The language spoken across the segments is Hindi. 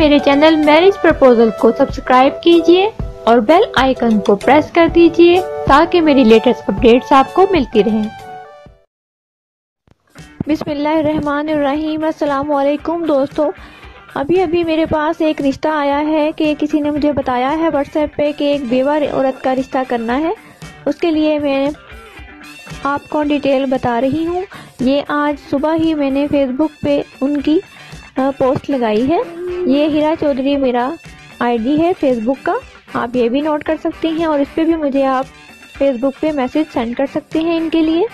मेरे चैनल मैरिज प्रपोजल को सब्सक्राइब कीजिए और बेल आइकन को प्रेस कर दीजिए ताकि मेरी लेटेस्ट अपडेट्स आपको मिलती रहें। बिस्मिल्लाहिर्रहमानिर्रहीम। अस्सलाम वालेकुम दोस्तों, अभी मेरे पास एक रिश्ता आया है कि किसी ने मुझे बताया है व्हाट्सएप पे कि एक बेवा औरत का रिश्ता करना है। उसके लिए मैं आपको डिटेल बता रही हूँ। ये आज सुबह ही मैंने फेसबुक पे उनकी पोस्ट लगाई है। ये हीरा चौधरी मेरा आईडी है फेसबुक का, आप ये भी नोट कर सकते हैं और इस पे भी मुझे आप फेसबुक पे मैसेज सेंड कर सकते हैं। इनके लिए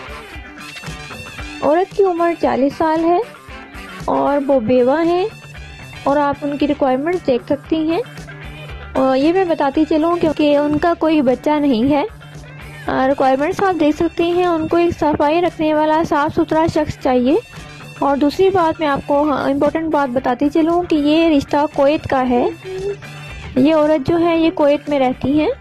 औरत की उम्र 40 साल है और वो बेवा हैं और आप उनकी रिक्वायरमेंट्स देख सकती हैं। और ये मैं बताती चलूँ क्योंकि उनका कोई बच्चा नहीं है। रिक्वायरमेंट्स आप देख सकते हैं। उनको एक सफाई रखने वाला साफ़ सुथरा शख्स चाहिए। और दूसरी बात मैं आपको इम्पोर्टेंट बात बताती चलूँ कि ये रिश्ता कुवैत का है। ये औरत जो है ये कुवैत में रहती हैं।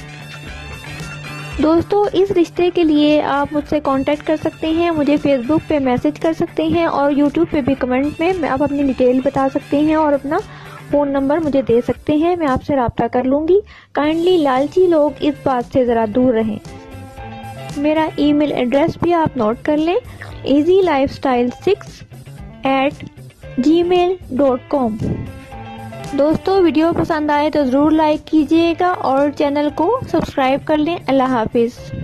दोस्तों, इस रिश्ते के लिए आप मुझसे कांटेक्ट कर सकते हैं, मुझे फेसबुक पे मैसेज कर सकते हैं और यूट्यूब पे भी कमेंट में आप अपनी डिटेल बता सकते हैं और अपना फ़ोन नंबर मुझे दे सकते हैं। मैं आपसे रब्ता कर लूँगी। काइंडली लालची लोग इस बात से ज़रा दूर रहें। मेरा ईमेल एड्रेस भी आप नोट कर लें, easylifestyle6@gmail.com। दोस्तों, वीडियो पसंद आए तो ज़रूर लाइक कीजिएगा और चैनल को सब्सक्राइब कर लें। अल्लाह हाफिज़।